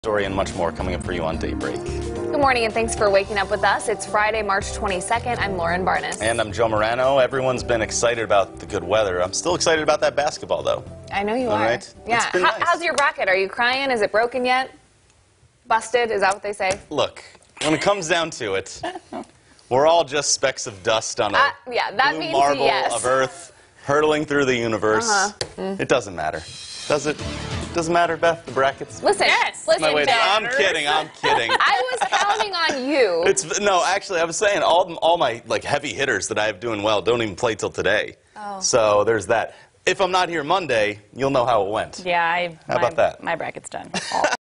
Story and much more coming up for you on Daybreak. Good morning and thanks for waking up with us. It's Friday, March 22nd. I'm Lauren Barnes. And I'm Joe Morano. Everyone's been excited about the good weather. I'm still excited about that basketball, though. I know you All are. right? Yeah. It's been nice. How's your bracket? Are you crying? Is it broken yet? Busted? Is that what they say? Look, when it comes down to it, we're all just specks of dust on a yeah, that blue means marble yes. of Earth hurtling through the universe. It doesn't matter. Does it? Doesn't matter, Beth, the brackets? Listen, Yes. listen, I'm kidding. I was counting on you. No, actually, I was saying all my heavy hitters that I have doing well don't even play till today. Oh. So there's that. If I'm not here Monday, you'll know how it went. Yeah, How about that? My bracket's done.